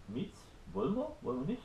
Mietz? Wollen wir? Wollen wir nicht?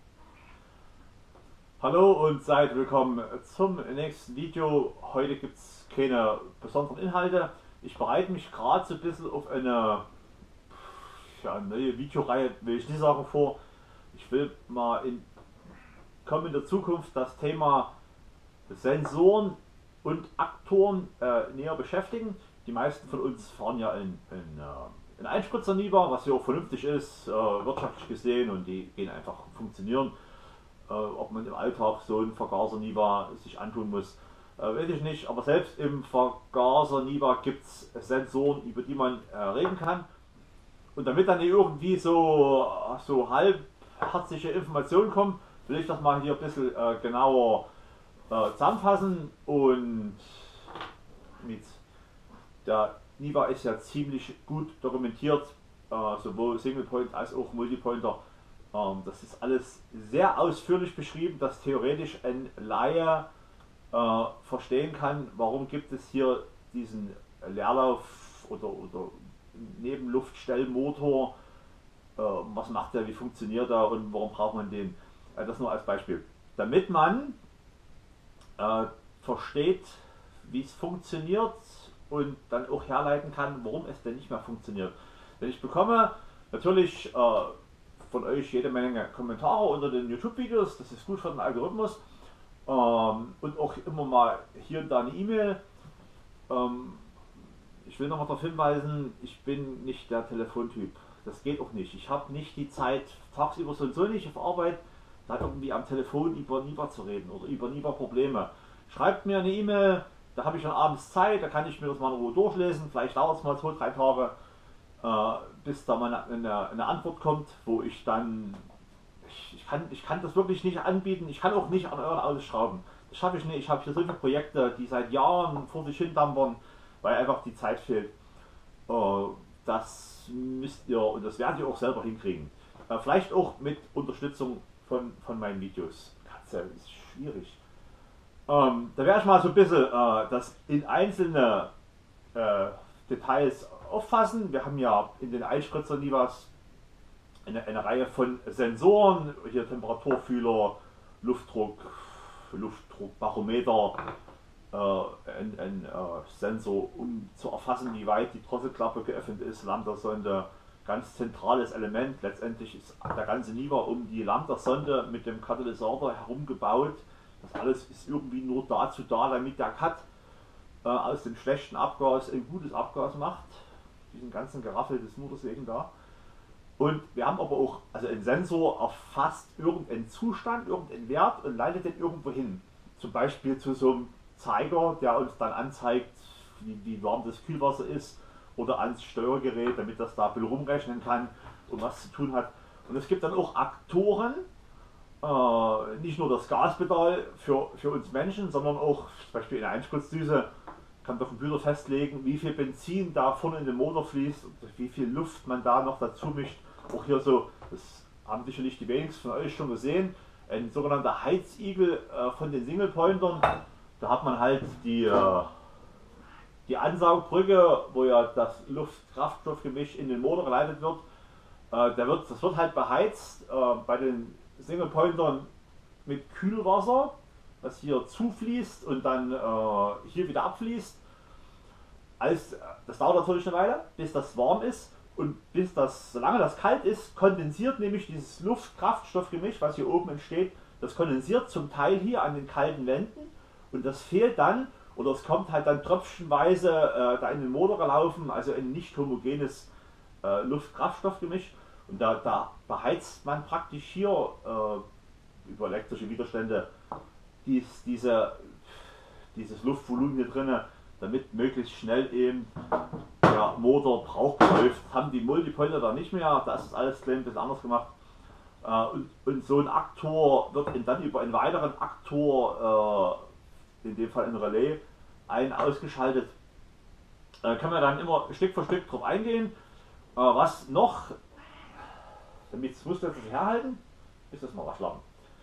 Hallo und seid willkommen zum nächsten Video. Heute gibt es keine besonderen Inhalte. Ich bereite mich gerade so ein bisschen auf eine neue Videoreihe, will ich nicht sagen, vor. Ich will mal in kommender Zukunft das Thema Sensoren und Aktoren näher beschäftigen. Die meisten von uns fahren ja in Einspritzer Niva, was ja auch vernünftig ist, wirtschaftlich gesehen, und die gehen einfach funktionieren. Ob man im Alltag so ein Vergaser Niva sich antun muss, weiß ich nicht. Aber selbst im Vergaser Niva gibt es Sensoren, über die man reden kann. Und damit dann irgendwie so halbherzige Informationen kommen, will ich das mal hier ein bisschen genauer zusammenfassen. Und mit der Niva ist ja ziemlich gut dokumentiert, sowohl Single Point als auch Multipointer. Das ist alles sehr ausführlich beschrieben, dass theoretisch ein Laie verstehen kann, warum gibt es hier diesen Leerlauf oder Nebenluftstellmotor, was macht der, wie funktioniert er und warum braucht man den. Das nur als Beispiel. Damit man versteht, wie es funktioniert und dann auch herleiten kann, warum es denn nicht mehr funktioniert. Denn ich bekomme natürlich von euch jede Menge Kommentare unter den YouTube-Videos, das ist gut für den Algorithmus, und auch immer mal hier und da eine E-Mail. Ich will nochmal darauf hinweisen, ich bin nicht der Telefontyp. Das geht auch nicht. Ich habe nicht die Zeit, tagsüber so und so nicht auf Arbeit, da irgendwie am Telefon über Niva zu reden oder über Niva Probleme. Schreibt mir eine E-Mail, da habe ich dann abends Zeit, da kann ich mir das mal in Ruhe durchlesen. Vielleicht dauert es mal 2, 3 Tage, bis da mal eine Antwort kommt, wo ich dann. Ich kann das wirklich nicht anbieten, ich kann auch nicht an euren Autos schrauben. Das schaffe ich nicht. Ich habe hier so viele Projekte, die seit Jahren vor sich hin dampern, weil einfach die Zeit fehlt. Das müsst ihr und das werdet ihr auch selber hinkriegen. Vielleicht auch mit Unterstützung von meinen Videos. Katze ist schwierig. Da werde ich mal so ein bisschen das in einzelne Details auffassen. Wir haben ja in den Einspritzer Nivas eine Reihe von Sensoren, hier Temperaturfühler, Luftdruckbarometer, ein Sensor, um zu erfassen, wie weit die Drosselklappe geöffnet ist, Lambda-Sonde, ganz zentrales Element. Letztendlich ist der ganze Niva um die Lambda-Sonde mit dem Katalysator herum gebaut. Das alles ist irgendwie nur dazu da, damit der Cut aus dem schlechten Abgas ein gutes Abgas macht. Diesen ganzen Geraffel ist nur deswegen da. Und wir haben aber auch, also ein Sensor erfasst irgendeinen Zustand, irgendeinen Wert und leitet den irgendwo hin. Zum Beispiel zu so einem Zeiger, der uns dann anzeigt, wie warm das Kühlwasser ist, oder ans Steuergerät, damit das da ein bisschen rumrechnen kann und was zu tun hat. Und es gibt dann auch Aktoren, nicht nur das Gaspedal für uns Menschen, sondern auch zum Beispiel in der Einspritzdüse kann der Computer festlegen, wie viel Benzin da vorne in den Motor fließt und wie viel Luft man da noch dazu mischt. Auch hier so, das haben sicherlich die wenigsten von euch schon gesehen, ein sogenannter Heizigel von den Single-Pointern. Da hat man halt die Ansaugbrücke, wo ja das Luft-Kraftstoffgemisch in den Motor geleitet wird. Das wird halt beheizt bei den Single-Pointern mit Kühlwasser, das hier zufließt und dann hier wieder abfließt. Das dauert natürlich eine Weile, bis das warm ist, und solange das kalt ist, kondensiert nämlich dieses Luft-Kraftstoffgemisch, was hier oben entsteht, das kondensiert zum Teil hier an den kalten Wänden, und das fehlt dann, oder es kommt halt dann tröpfchenweise da in den Motor gelaufen, also ein nicht homogenes Luft-Kraftstoffgemisch, und da beheizt man praktisch hier über elektrische Widerstände dieses Luftvolumen hier drin, damit möglichst schnell eben der Motor brauchbar läuft. Das haben die Multipointer da nicht mehr, da ist alles ein bisschen anders gemacht. Und so ein Aktor wird dann über einen weiteren Aktor, in dem Fall ein Relais, ausgeschaltet. Kann man dann immer Stück für Stück drauf eingehen. Was noch, damit es muss das herhalten, ist das mal waschlappen.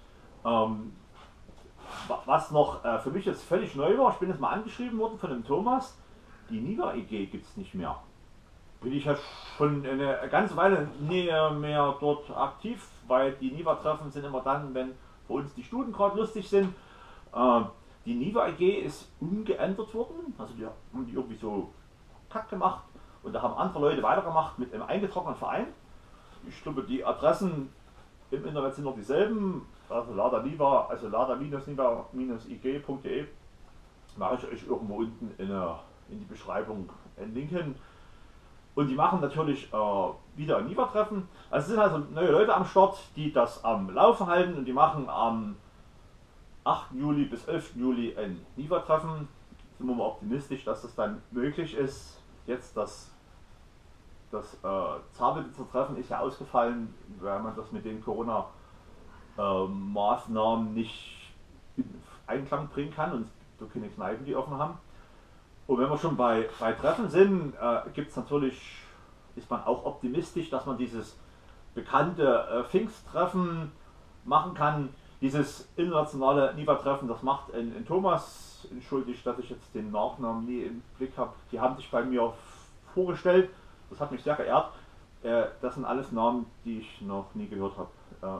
Was noch für mich jetzt völlig neu war, ich bin jetzt mal angeschrieben worden von dem Thomas, die Niva EG gibt es nicht mehr. bin ich ja schon eine ganze Weile näher mehr dort aktiv, weil die NIVA-Treffen sind immer dann, wenn für uns die Studien gerade lustig sind. Äh, die NIVA AG ist umgeändert worden, also die haben die irgendwie so Cut gemacht und da haben andere Leute weitergemacht mit einem eingetragenen Verein. Ich glaube, die Adressen im Internet sind noch dieselben, also Lada Niva, also lada-niva-ig.de, mache ich euch irgendwo unten in die Beschreibung einen Link hin. Und die machen natürlich wieder ein Niva-Treffen. Also es sind also neue Leute am Start, die das am Laufen halten und die machen am 8. Juli bis 11. Juli ein Niva-Treffen. Sind wir mal optimistisch, dass das dann möglich ist. Jetzt das Zarbesitzer Treffen ist ja ausgefallen, weil man das mit den Corona-Maßnahmen nicht in Einklang bringen kann und so keine Kneipen, die offen haben. Und wenn wir schon bei Treffen sind, ist man auch optimistisch, dass man dieses bekannte Pfingsttreffen machen kann. Dieses internationale NIVA-Treffen, das macht ein Thomas, entschuldigt, dass ich jetzt den Nachnamen nie im Blick habe. Die haben sich bei mir vorgestellt, das hat mich sehr geehrt. Das sind alles Namen, die ich noch nie gehört habe.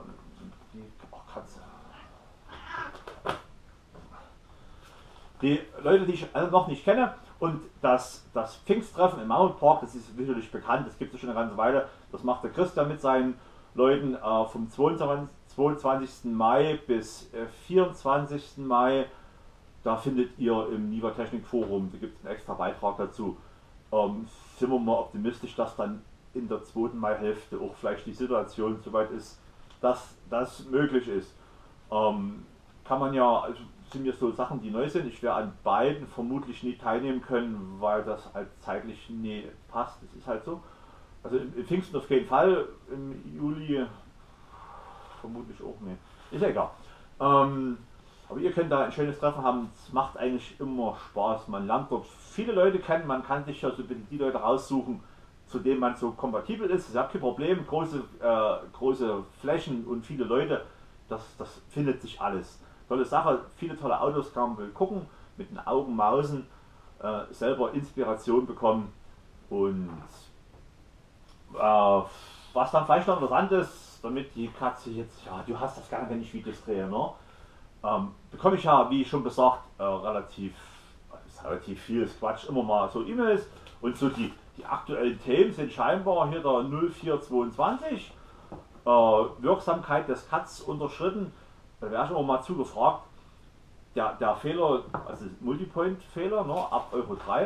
Die Leute, die ich noch nicht kenne, und das Pfingsttreffen im Mount Park, das ist sicherlich bekannt, das gibt es schon eine ganze Weile. Das macht der Christian mit seinen Leuten vom 22. Mai bis 24. Mai. Da findet ihr im NIVA Technik Forum, da gibt es einen extra Beitrag dazu. Sind wir mal optimistisch, dass dann in der 2. Mai-Hälfte auch vielleicht die Situation soweit ist, dass das möglich ist. Kann man ja, also sind mir so Sachen, die neu sind. Ich werde an beiden vermutlich nie teilnehmen können, weil das halt zeitlich nie passt. Das ist halt so. Also im Pfingsten auf jeden Fall, im Juli vermutlich auch nicht. Ist ja egal. Aber ihr könnt da ein schönes Treffen haben. Es macht eigentlich immer Spaß. Man lernt dort viele Leute kennen. Man kann sich ja so ein bisschen die Leute raussuchen, zu denen man so kompatibel ist. Ich habe kein Problem. Große Flächen und viele Leute. Das findet sich alles. Tolle Sache. Viele tolle Autos kann man gucken. Mit den Augen mausen. Selber Inspiration bekommen. Und was dann vielleicht noch interessant ist, damit die Katze jetzt, ja, du hast das gerne, wenn ich Videos drehe, ne? Bekomme ich ja, wie schon gesagt, relativ viel Quatsch, immer mal so E-Mails und so die aktuellen Themen sind scheinbar hier der 0422, Wirksamkeit des Cuts unterschritten. Da wäre ich immer mal zugefragt, der Fehler, also Multipoint-Fehler, ne, ab Euro 3,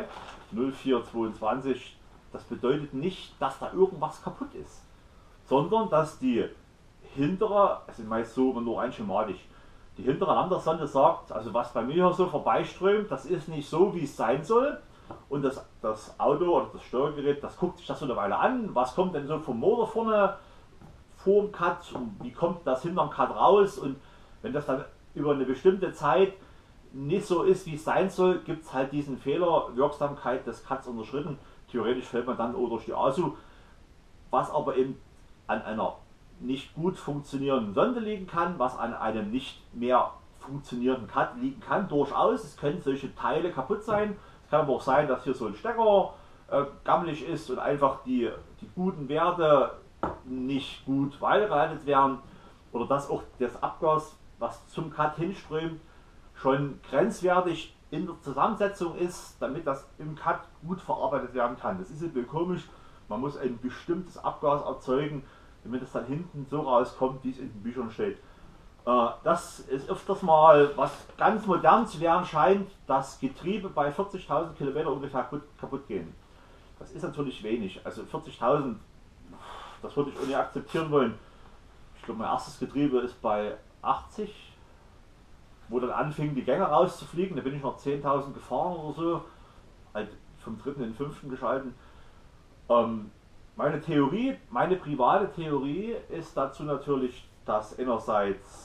0422, das bedeutet nicht, dass da irgendwas kaputt ist, sondern dass die hintere, also meist so nur rein schematisch, die hintere Landersonde sagt, also was bei mir hier so vorbeiströmt, das ist nicht so, wie es sein soll. Und das Auto oder das Steuergerät, das guckt sich das so eine Weile an. Was kommt denn so vom Motor vorne vor dem Cut und wie kommt das hinterm Cut raus? Und wenn das dann über eine bestimmte Zeit nicht so ist, wie es sein soll, gibt es halt diesen Fehler, Wirksamkeit des Cuts unterschritten. Theoretisch fällt man dann auch durch die ASU, was aber eben an einer nicht gut funktionierenden Sonde liegen kann, was an einem nicht mehr funktionierenden Cut liegen kann, durchaus. Es können solche Teile kaputt sein. Es kann aber auch sein, dass hier so ein Stecker gammelig ist und einfach die guten Werte nicht gut weitergeleitet werden oder dass auch das Abgas, was zum Cut hinströmt, schon grenzwertig in der Zusammensetzung ist, damit das im Cut gut verarbeitet werden kann. Das ist ein bisschen komisch. Man muss ein bestimmtes Abgas erzeugen, damit es dann hinten so rauskommt, wie es in den Büchern steht. Das ist öfters mal, was ganz modern zu werden scheint, dass Getriebe bei 40.000 Kilometer ungefähr kaputt gehen. Das ist natürlich wenig. Also 40.000, das würde ich auch nicht akzeptieren wollen. Ich glaube, mein erstes Getriebe ist bei 80, wo dann anfing, die Gänge rauszufliegen. Da bin ich noch 10.000 gefahren oder so, halt vom 3. in den 5. geschalten. Meine private Theorie ist dazu natürlich, dass einerseits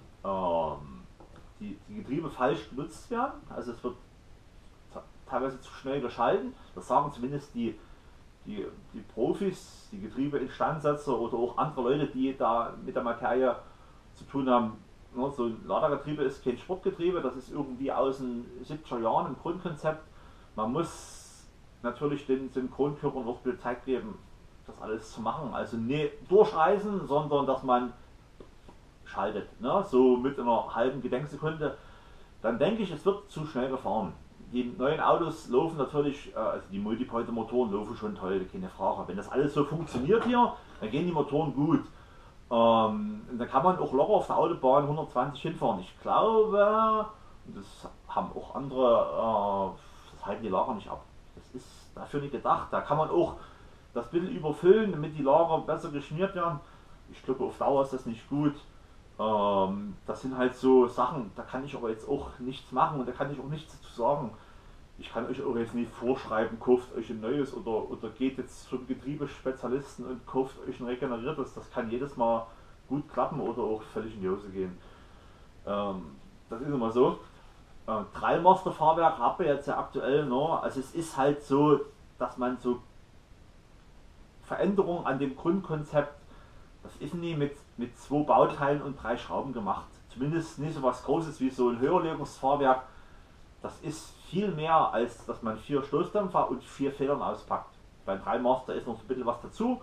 die Getriebe falsch benutzt werden, also es wird teilweise zu schnell geschalten, das sagen zumindest die Profis, die Getriebeinstandsetzer oder auch andere Leute, die da mit der Materie zu tun haben. So ein Ladergetriebe ist kein Sportgetriebe, das ist irgendwie aus den 70er Jahren im Grundkonzept. Man muss natürlich den Synchronkörpern auch viel Zeit geben, das alles zu machen. Also nicht durchreißen, sondern dass man schaltet, ne? So mit einer halben Gedenksekunde. Dann denke ich, es wird zu schnell gefahren. Die neuen Autos laufen natürlich, also die Multipointer-Motoren laufen schon toll, keine Frage. Wenn das alles so funktioniert hier, dann gehen die Motoren gut. Dann kann man auch locker auf der Autobahn 120 hinfahren. Ich glaube, das haben auch andere, das halten die Lager nicht ab. Das ist dafür nicht gedacht. Da kann man auch das bisschen überfüllen, damit die Lager besser geschmiert werden. Ich glaube, auf Dauer ist das nicht gut. Das sind halt so Sachen, da kann ich aber jetzt auch nichts machen und da kann ich auch nichts dazu sagen. Ich kann euch auch jetzt nicht vorschreiben, kauft euch ein neues oder geht jetzt zum Getriebespezialisten und kauft euch ein regeneriertes. Das kann jedes Mal gut klappen oder auch völlig in die Hose gehen. Das ist immer so. Trailmaster-Fahrwerk habe ich jetzt ja aktuell noch. Also es ist halt so, dass man so Veränderungen an dem Grundkonzept, das ist nie mit 2 Bauteilen und 3 Schrauben gemacht. Zumindest nicht so was Großes wie so ein Höherlegungsfahrwerk. Das ist viel mehr, als dass man 4 Stoßdämpfer und 4 Federn auspackt. Beim Trailmaster ist noch so ein bisschen was dazu.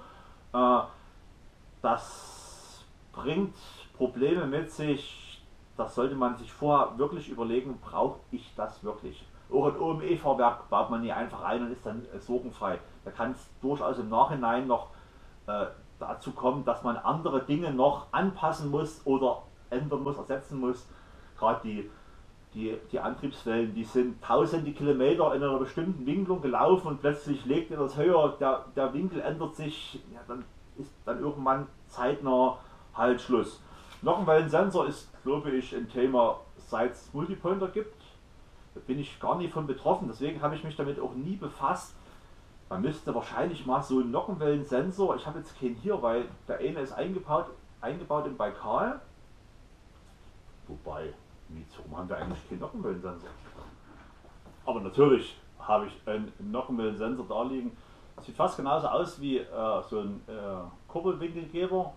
Das bringt Probleme mit sich. Das sollte man sich vorher wirklich überlegen, brauche ich das wirklich? Auch ein OME-Fahrwerk baut man nie einfach rein und ist dann sorgenfrei. Da kann es durchaus im Nachhinein noch dazu kommen, dass man andere Dinge noch anpassen muss oder ändern muss, ersetzen muss. Gerade die Antriebswellen, die sind tausende Kilometer in einer bestimmten Winklung gelaufen und plötzlich legt ihr das höher, der Winkel ändert sich, ja, dann ist dann irgendwann zeitnah halt Schluss. Nockenwellensensor ist, glaube ich, ein Thema, seit es Multipointer gibt. Da bin ich gar nicht von betroffen, deswegen habe ich mich damit auch nie befasst. Man müsste wahrscheinlich mal so einen Nockenwellensensor, ich habe jetzt keinen hier, weil der eine ist eingebaut im Baikal. Wobei, warum haben wir eigentlich keinen Nockenwellensensor? Aber natürlich habe ich einen Nockenwellensensor da liegen. Sieht fast genauso aus wie so ein Kurbelwinkelgeber.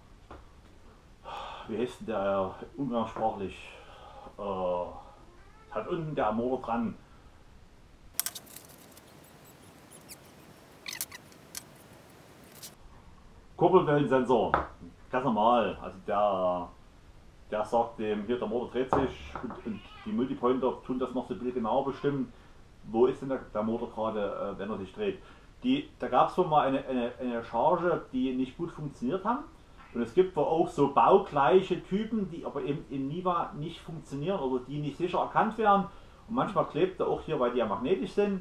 Wie heißt denn der umgangssprachlich? Hat unten der Motor dran. Kurbelwellensensor, ganz normal. Also der sagt dem, hier der Motor dreht sich und die Multipointer tun das noch so ein bisschen genauer bestimmen, wo ist denn der Motor gerade, wenn er sich dreht. Da gab es wohl mal eine Charge, die nicht gut funktioniert haben. Und es gibt wohl auch so baugleiche Typen, die aber eben in Niva nicht funktionieren oder die nicht sicher erkannt werden. Und manchmal klebt er auch hier, weil die ja magnetisch sind.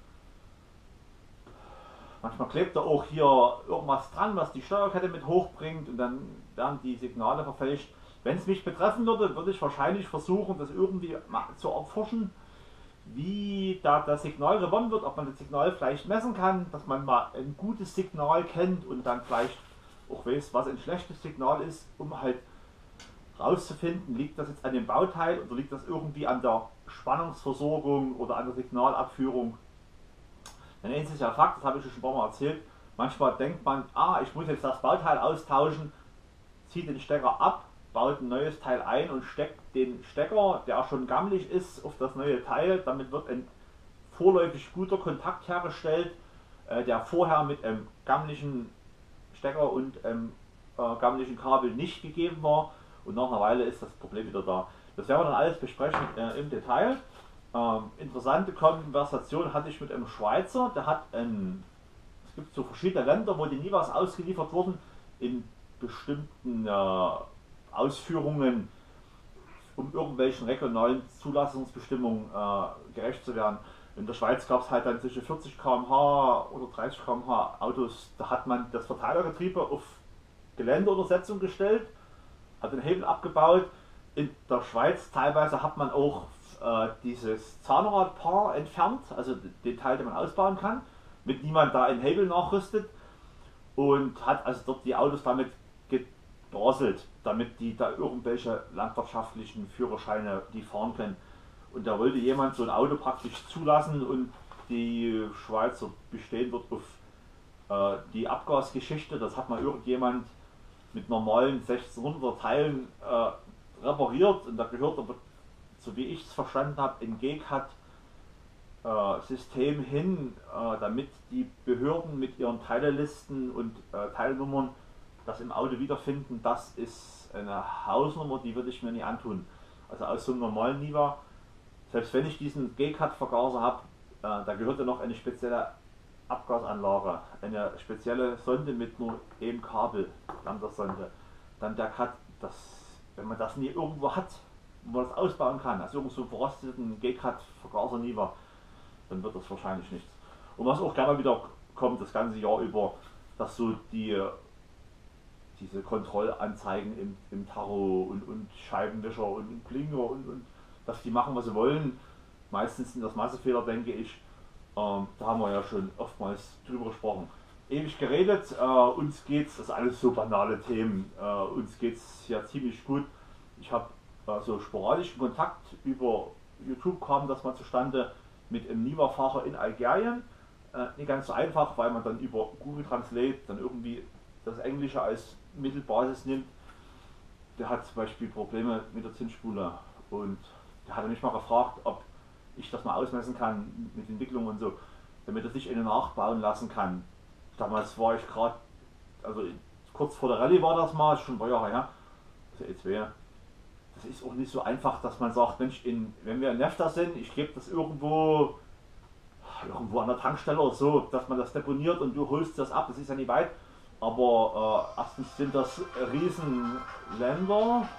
Manchmal klebt er auch hier irgendwas dran, was die Steuerkette mit hochbringt und dann werden die Signale verfälscht. Wenn es mich betreffen würde, würde ich wahrscheinlich versuchen, das irgendwie zu erforschen, wie da das Signal gewonnen wird, ob man das Signal vielleicht messen kann, dass man mal ein gutes Signal kennt und dann vielleicht auch weiß, was ein schlechtes Signal ist, um halt rauszufinden, liegt das jetzt an dem Bauteil oder liegt das irgendwie an der Spannungsversorgung oder an der Signalabführung. Denn eins ist ja Fakt, das habe ich schon ein paar Mal erzählt, manchmal denkt man, ich muss jetzt das Bauteil austauschen, zieht den Stecker ab, baut ein neues Teil ein und steckt den Stecker, der schon gammelig ist, auf das neue Teil. Damit wird ein vorläufig guter Kontakt hergestellt, der vorher mit einem gammeligen Stecker und gammeligen Kabel nicht gegeben war. Und nach einer Weile ist das Problem wieder da. Das werden wir dann alles besprechen im Detail. Interessante Konversation hatte ich mit einem Schweizer, der hat es gibt so verschiedene Länder, wo die Nivas ausgeliefert wurden, in bestimmten Ausführungen, um irgendwelchen regionalen Zulassungsbestimmungen gerecht zu werden. In der Schweiz gab es halt dann zwischen 40 km/h oder 30 km/h Autos, da hat man das Verteilergetriebe auf Geländeuntersetzung gestellt, hat den Hebel abgebaut. In der Schweiz teilweise hat man auch dieses Zahnradpaar entfernt, also den Teil, den man ausbauen kann, mit niemand da einen Hebel nachrüstet und hat also dort die Autos damit gedrosselt, damit die da irgendwelche landwirtschaftlichen Führerscheine die fahren können. Und da wollte jemand so ein Auto praktisch zulassen und die Schweizer bestehen dort auf die Abgasgeschichte. Das hat mal irgendjemand mit normalen 1600er Teilen repariert und da gehört aber, so wie ich es verstanden habe, ein GCAT System hin, damit die Behörden mit ihren Teilelisten und Teilnummern das im Auto wiederfinden. Das ist eine Hausnummer, die würde ich mir nie antun. Also aus so einem normalen Niva, selbst wenn ich diesen G-Cut-Vergaser habe, da gehört ja noch eine spezielle Abgasanlage, eine spezielle Sonde mit nur einem Kabel an der Sonde. Dann der Cut, wenn man das nie irgendwo hat, wo man das ausbauen kann, also irgendwo so einen verrosteten G-Cut-Vergaser Niva, dann wird das wahrscheinlich nichts. Und was auch gerne wieder kommt, das ganze Jahr über, dass so diese Kontrollanzeigen im Tacho und Scheibenwischer und Blinker und dass die machen, was sie wollen. Meistens sind das Massefehler, denke ich. Da haben wir ja schon oftmals drüber gesprochen. Ewig geredet, uns geht's, das sind alles so banale Themen, uns geht's ja ziemlich gut. Ich habe so sporadischen Kontakt über YouTube kam das mal zustande mit einem Niva-Fahrer in Algerien. Nicht ganz so einfach, weil man dann über Google Translate dann irgendwie das Englische als Mittelbasis nimmt. Der hat zum Beispiel Probleme mit der Zinsspule und der hatte mich mal gefragt, ob ich das mal ausmessen kann mit Entwicklung und so, damit er sich eine nachbauen lassen kann. Damals war ich gerade, also kurz vor der Rallye war das mal, schon ein paar Jahre her, also E2. Das ist auch nicht so einfach, dass man sagt, Mensch, wenn wir in Nefta sind, ich gebe das irgendwo an der Tankstelle oder so, dass man das deponiert und du holst das ab, das ist ja nicht weit. Aber erstens sind das Riesenländer.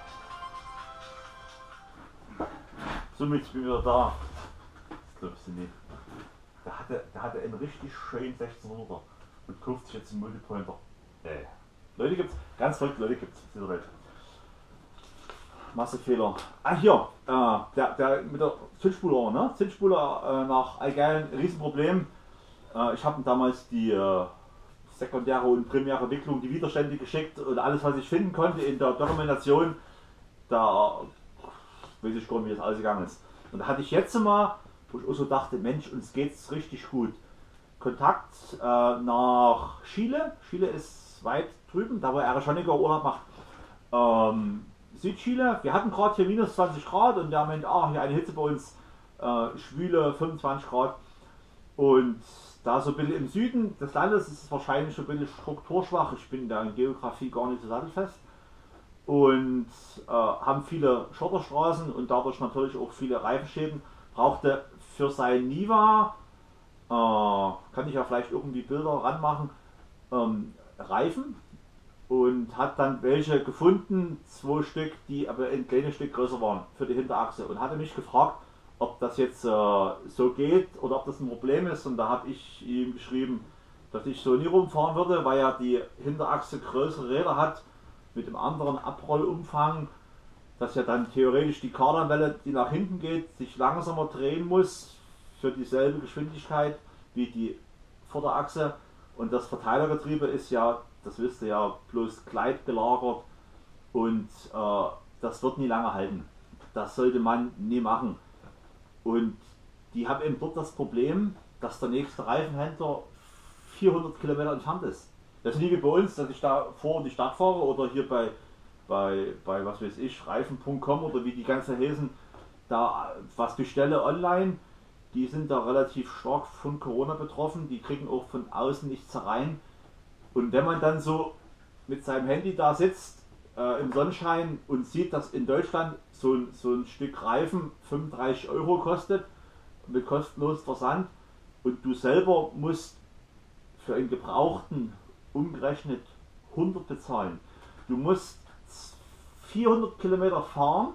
Somit bin ich wieder da. Das glaubst du nicht. Der hatte einen richtig schönen 1600er und kauft sich jetzt einen Multipointer. Leute gibt's, ganz verrückt Leute gibt's in dieser Welt. Massefehler. Hier, der mit der Zündspule, ne? Zündspule nach Algerien, Riesenproblem. Ich habe damals die sekundäre und primäre Wicklung, die Widerstände geschickt und alles, was ich finden konnte in der Dokumentation, da weiß ich gar nicht, wie das ausgegangen ist. Und da hatte ich jetzt mal, wo ich auch so dachte, Mensch, uns geht's richtig gut. Kontakt nach Chile. Chile ist weit drüben, da wo Erich Honecker Urlaub macht. Südchile, wir hatten gerade hier minus 20 Grad und der meint, hier eine Hitze bei uns, schwüle 25 Grad. Und da so ein bisschen im Süden des Landes ist es wahrscheinlich schon ein bisschen strukturschwach. Ich bin da in Geografie gar nicht so sattelfest. Und haben viele Schotterstraßen und dadurch natürlich auch viele Reifenschäden. Brauchte für sein Niva, kann ich ja vielleicht irgendwie Bilder ranmachen, Reifen. Und hat dann welche gefunden, 2 Stück, die aber ein kleines Stück größer waren für die Hinterachse. Und hatte mich gefragt, ob das jetzt so geht oder ob das ein Problem ist. Und da habe ich ihm geschrieben, dass ich so nie rumfahren würde, weil ja die Hinterachse größere Räder hat mit einem anderen Abrollumfang, dass ja dann theoretisch die Kardanwelle, die nach hinten geht, sich langsamer drehen muss für dieselbe Geschwindigkeit wie die Vorderachse. Und das Verteilergetriebe ist ja, das wisst ihr ja, bloß gleitgelagert und das wird nie lange halten. Das sollte man nie machen. Und die haben eben dort das Problem, dass der nächste Reifenhändler 400 Kilometer entfernt ist. Das ist nicht wie bei uns, dass ich da vor in die Stadt fahre oder hier bei was weiß ich, Reifen.com oder wie die ganzen Häsen, da was bestelle online, die sind da relativ stark von Corona betroffen, die kriegen auch von außen nichts rein. Und wenn man dann so mit seinem Handy da sitzt im Sonnenschein und sieht, dass in Deutschland so ein Stück Reifen 35 Euro kostet, mit kostenlos Versand, und du selber musst für einen Gebrauchten umgerechnet 100 bezahlen. Du musst 400 Kilometer fahren,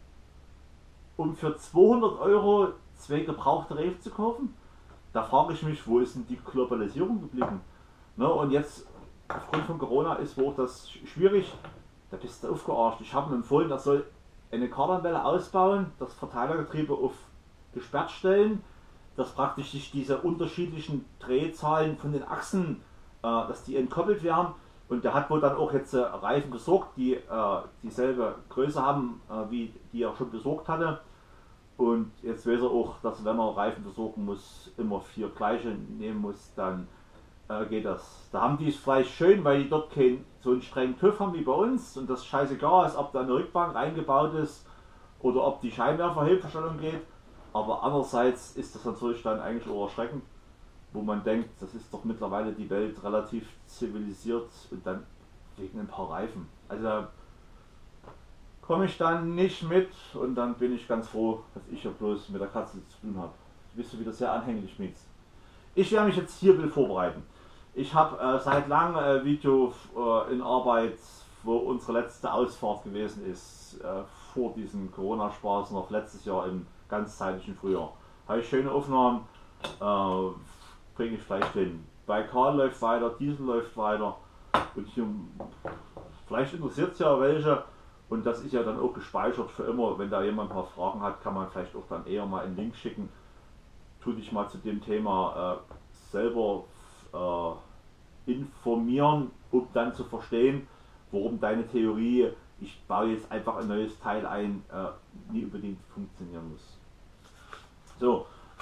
um für 200 Euro 2 gebrauchte Reifen zu kaufen. Da frage ich mich, wo ist denn die Globalisierung geblieben? Ne, und jetzt aufgrund von Corona ist wohl das schwierig, da bist du aufgearscht. Ich habe ihm empfohlen, er soll eine Kardanwelle ausbauen, das Verteilergetriebe auf gesperrt stellen, dass praktisch sich diese unterschiedlichen Drehzahlen von den Achsen, dass die entkoppelt werden. Und der hat wohl dann auch jetzt Reifen besorgt, die dieselbe Größe haben, wie die er schon besorgt hatte. Und jetzt weiß er auch, dass wenn er Reifen besorgen muss, immer 4 gleiche nehmen muss, dann geht das. Da haben die es vielleicht schön, weil die dort so einen strengen TÜV haben wie bei uns und das scheißegal ist, ob da eine Rückbank reingebaut ist oder ob die Scheinwerferhilfestellung geht. Aber andererseits ist das natürlich dann eigentlich auch erschreckend, wo man denkt, das ist doch mittlerweile die Welt relativ zivilisiert und dann wegen ein paar Reifen. Also komme ich dann nicht mit und dann bin ich ganz froh, dass ich ja bloß mit der Katze zu tun habe. Du bist du wieder sehr anhänglich mit. Ich werde mich jetzt hier will vorbereiten. Ich habe seit langem ein Video in Arbeit, wo unsere letzte Ausfahrt gewesen ist, vor diesem Corona-Spaß noch letztes Jahr im ganzzeitlichen Frühjahr. Habe ich schöne Aufnahmen, bringe ich vielleicht hin. Bei Karl läuft weiter, Diesel läuft weiter und hier, vielleicht interessiert es ja welche und das ist ja dann auch gespeichert für immer. Wenn da jemand ein paar Fragen hat, kann man vielleicht auch dann eher mal einen Link schicken. Tu dich mal zu dem Thema selber informieren, um dann zu verstehen, warum deine Theorie, ich baue jetzt einfach ein neues Teil ein, nie unbedingt funktionieren muss. So,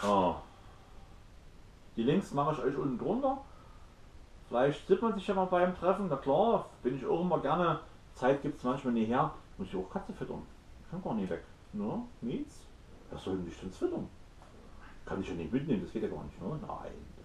die Links mache ich euch unten drunter. Vielleicht sieht man sich ja mal beim Treffen, na klar, bin ich auch immer gerne. Zeit gibt es manchmal nicht her. Muss ich auch Katze füttern. Ich kann gar nicht weg. No, nichts. Was soll denn ich denn füttern? Kann ich ja nicht mitnehmen, das geht ja gar nicht. Ne? Nein.